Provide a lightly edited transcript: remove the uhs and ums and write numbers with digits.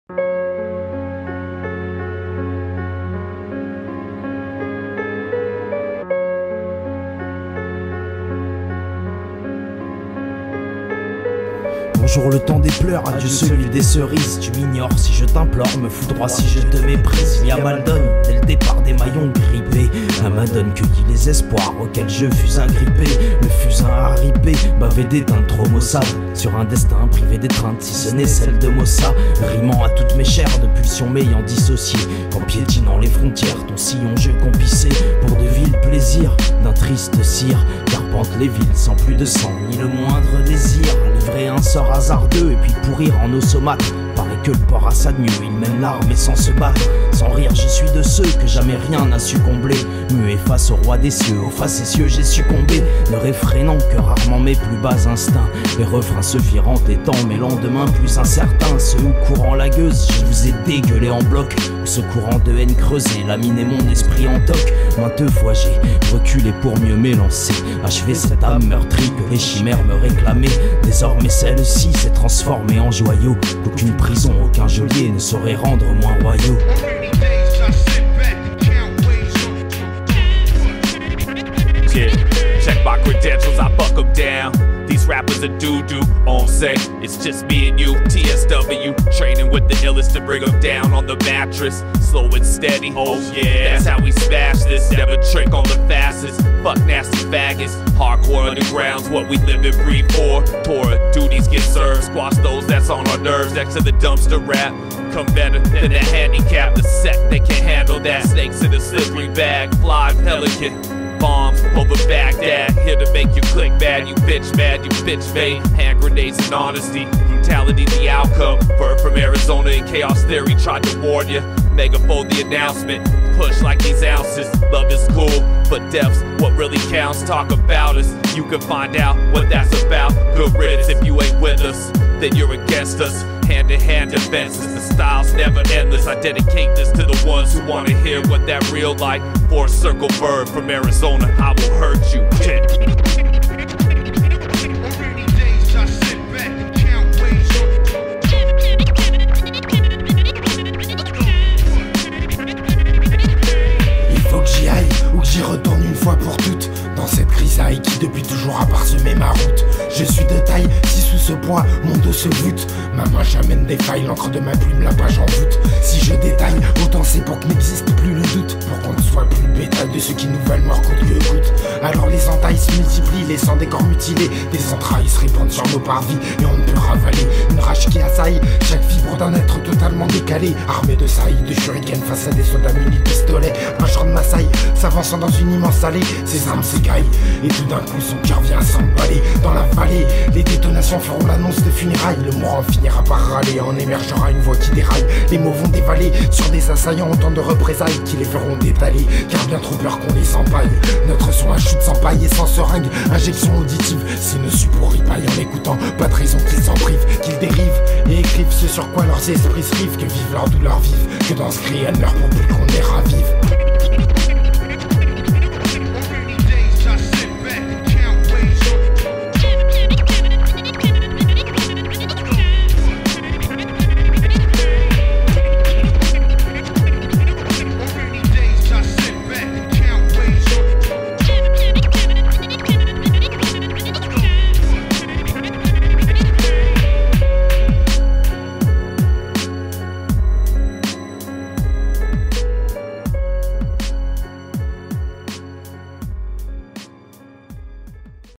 Bonjour le temps des pleurs, adieu celui des cerises. Tu m'ignores si je t'implore, me fous droit si je te méprise. Il y a Maldon, dès le départ des maillons grippés. La Madone cueillit les espoirs auxquels je fus agrippé. Le fusain a ripé, bavé d'éteinte trop maussade. Sur un destin privé d'étreinte, si ce n'est celle de Mossa. Rimant à toutes mes chairs, de pulsions m'ayant dissocié. Qu'en piétinant les frontières, ton sillon je compissais. Pour de vils plaisirs, d'un triste cire. Carpente les villes sans plus de sang, ni le moindre désir. Livrer un sort hasardeux et puis pourrir en nos somates. Paraît que le port a ça de mieux, il mène l'armée sans se battre. Sans rire je suis de ceux que jamais rien n'a su combler. Muet face au roi des cieux, aux facétieux j'ai succombé. Ne réfrénant que rarement mes plus bas instincts. Les refrains se firent entêtants, mes lendemains plus incertains. Ceux où courant la gueuse, je vous ai dégueulé en bloc. Où ce courant de haine creusé, laminé mon esprit en toc. Maintes fois j'ai reculé pour mieux m'élancer. Achever cette âme meurtrie que les chimères me réclamaient. Désormais celle-ci s'est transformée en joyau. Qu'aucune prison, aucun geôlier ne saurait rendre moins royaux. Yeah, check my credentials, I buck them down. These rappers are doo-doo, on say it's just me and you, TSW. Training with the illest to bring them down on the mattress. Slow and steady, oh yeah, that's how we smash this. Never trick on the fastest, fuck nasty faggots. Hardcore underground's what we live and breathe for. Torah duties get served, squash those that's on our nerves. Next to the dumpster rap, come better than the handicap. The sect, they can't handle that. Snakes in a slippery bag, fly pelican. Bombs over Baghdad, here to make you click bad. You bitch mad, you bitch made. Hand grenades and honesty, brutality the outcome. Bird from Arizona in chaos theory tried to warn you. Megaphone the announcement, push like these ounces. Love is cool, but depth's what really counts. Talk about us, you can find out what that's about. Good riddance if you ain't with us, then you're against us. Hand-to-hand defenses, the style's never endless. I dedicate this to the ones who wanna hear what that real like. For a circle bird from Arizona, I will hurt you. Il faut que j'y aille ou que j'y retourne une fois pour toutes. Dans cette grisaille qui depuis toujours a parsemé ma route. Je suis de taille, si sous ce poids mon dos se voûte. Ma main j'amène des failles, l'encre de ma plume la page en voûte. Si je détaille, autant c'est pour que n'existe plus le doute. Pour qu'on ne soit plus le bétail de ceux qui nous veulent mort coûte que coûte. Alors les entailles se multiplient, laissant des corps mutilés. Des entrailles se répandent sur nos parvis et on ne peut ravaler. Une rage qui assaille chaque fibre d'un être totalement décalé. Armé de sailles, de shurikens face à des soldats munis de pistolets. Un champ de Maasai s'avançant dans une immense allée. Ses armes s'écaillent et tout d'un coup son cœur vient s'emballer. Dans la vallée, les détonations feront l'annonce de funérailles. Le mourant finira par râler, en émergera une voix qui déraille. Les mots vont dévaler sur des assaillants, autant de représailles qui les feront détaler. Car bien trop peur qu'on les empaille. Notre son à chute sans paille et sans seringue. Injection auditive, c'est nocif pour ripaille. En écoutant, pas de raison qu'ils s'en privent, qu'ils dérivent et écrivent ce sur quoi leurs esprits se rivent. Que vivent leur douleur vive, que dans ce cri elles meurent pour plus qu'on les ravive.